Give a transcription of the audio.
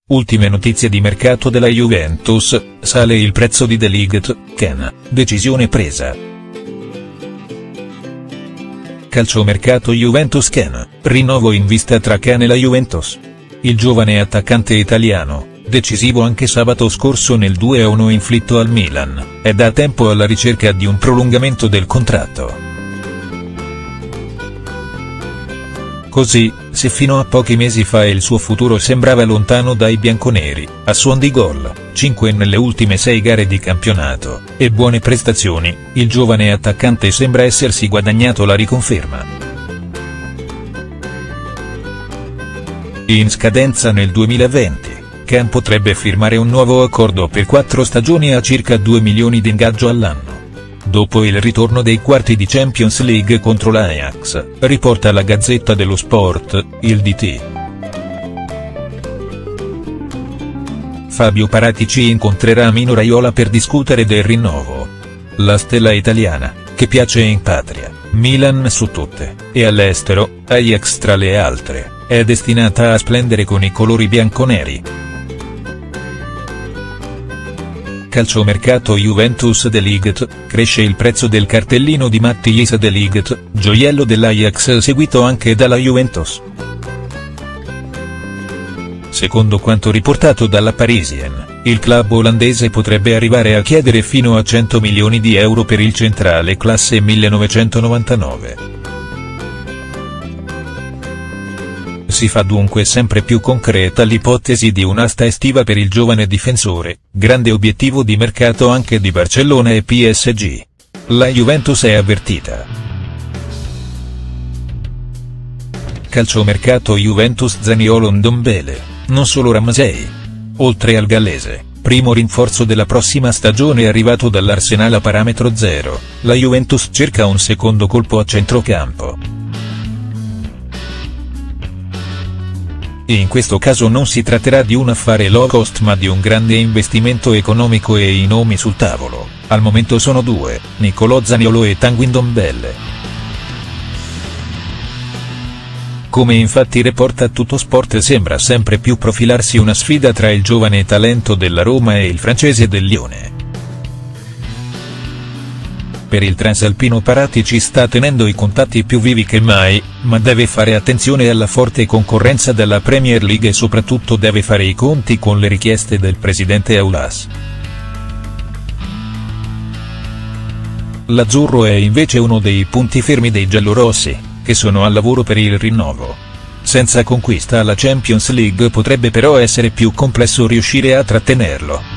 Ultime notizie di mercato della Juventus, sale il prezzo di De Ligt, Ken, decisione presa. Calciomercato Juventus Ken, rinnovo in vista tra Ken e la Juventus. Il giovane attaccante italiano, decisivo anche sabato scorso nel 2-1 inflitto al Milan, è da tempo alla ricerca di un prolungamento del contratto. Così, se fino a pochi mesi fa il suo futuro sembrava lontano dai bianconeri, a suon di gol, 5 nelle ultime 6 gare di campionato, e buone prestazioni, il giovane attaccante sembra essersi guadagnato la riconferma. In scadenza nel 2020, Ken potrebbe firmare un nuovo accordo per 4 stagioni a circa 2 milioni di ingaggio all'anno. Dopo il ritorno dei quarti di Champions League contro l'Ajax, riporta la Gazzetta dello Sport, il DT. Fabio Paratici incontrerà Mino Raiola per discutere del rinnovo. La stella italiana, che piace in patria, Milan su tutte, e all'estero, Ajax tra le altre, è destinata a splendere con i colori bianconeri. Calciomercato Juventus De Ligt, cresce il prezzo del cartellino di Matthijs De Ligt, gioiello dell'Ajax seguito anche dalla Juventus. Secondo quanto riportato dalla Parisien, il club olandese potrebbe arrivare a chiedere fino a 100 milioni di euro per il centrale classe 1999. Si fa dunque sempre più concreta l'ipotesi di un'asta estiva per il giovane difensore, grande obiettivo di mercato anche di Barcellona e PSG. La Juventus è avvertita. Calciomercato Juventus Zaniolo Ndombele, non solo Ramsey. Oltre al gallese, primo rinforzo della prossima stagione arrivato dall'Arsenal a parametro zero, la Juventus cerca un secondo colpo a centrocampo. In questo caso non si tratterà di un affare low cost ma di un grande investimento economico e i nomi sul tavolo, al momento sono 2, Niccolò Zaniolo e Tanguy Ndombele. Come infatti riporta Tuttosport, sembra sempre più profilarsi una sfida tra il giovane talento della Roma e il francese del Lione. Per il transalpino Paratici sta tenendo i contatti più vivi che mai, ma deve fare attenzione alla forte concorrenza della Premier League e soprattutto deve fare i conti con le richieste del presidente Aulas. L'azzurro è invece uno dei punti fermi dei giallorossi, che sono al lavoro per il rinnovo. Senza conquista alla Champions League potrebbe però essere più complesso riuscire a trattenerlo.